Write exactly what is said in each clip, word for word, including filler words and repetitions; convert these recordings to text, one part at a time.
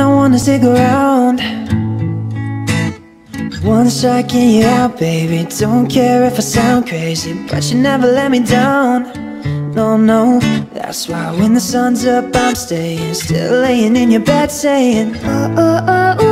don't wanna stick around. One strike and you're out, baby. Don't care if I sound crazy, but you never let me down. No, no, that's why when the sun's up I'm staying, still laying in your bed saying, oh, oh, oh,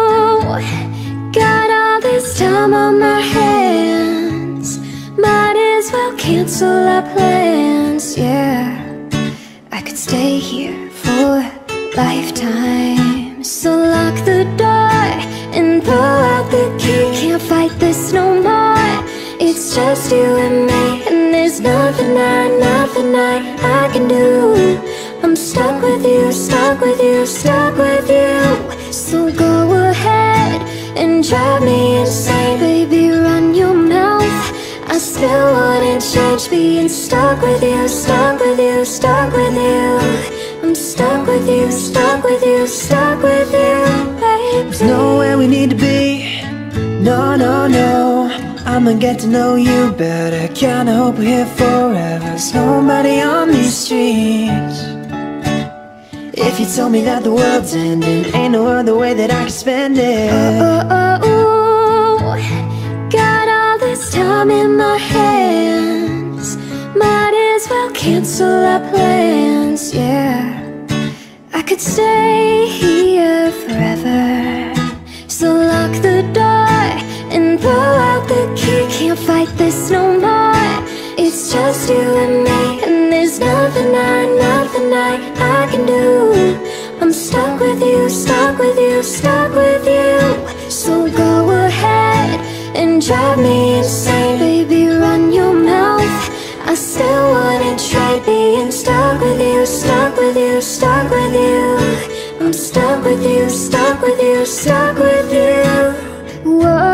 ooh. Got all this time on my hands, might as well cancel our plans, yeah. I could stay here for a lifetime. So lock the door and throw out the key. Can't fight this no more. It's just you and me, and there's nothing I, nothing I, I can do. I'm stuck with you, stuck with you, stuck with you. So go ahead and drive me insane, baby, run your mouth. I still wouldn't change being stuck with you, stuck with you, stuck with you. I'm stuck with you, stuck with you, stuck with you, baby. There's nowhere we need to be, no, no, no. I'ma get to know you better, kinda hope we're here forever. There's nobody on these streets. If you told me that the world's ending, ain't no other way that I can spend it. Oh, oh, oh, ooh. Got all this time in my hands, might as well cancel our plans, yeah. I could stay here forever. So lock the door and throw out the key. Can't fight this no more. It's just you and me, and there's nothing I, nothing I, I can do. I'm stuck with you, stuck with you, stuck with you. So go ahead and drive me insane, baby, run your mouth. I still wouldn't trade being stuck with you, stuck with you, stuck with you. I'm stuck with you, stuck with you, stuck with you.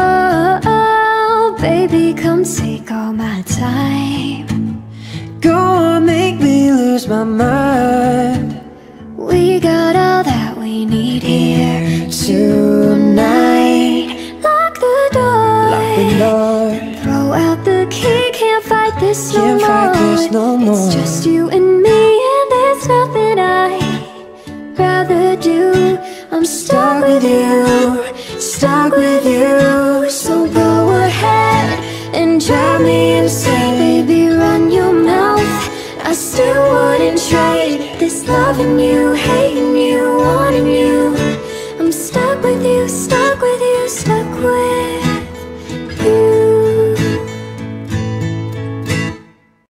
Whoa, baby, come take all my time. Go on, make me lose my mind. We got all that we need here tonight. Lock the door, Lock the door, throw out the key. Can't fight this no can't more. fight this no more. It's just you and me, and there's nothing I'd rather do. I'm stuck with you, stuck with you. So go ahead and drive me insane, baby, run your mouth. I still wouldn't trade this loving you, hate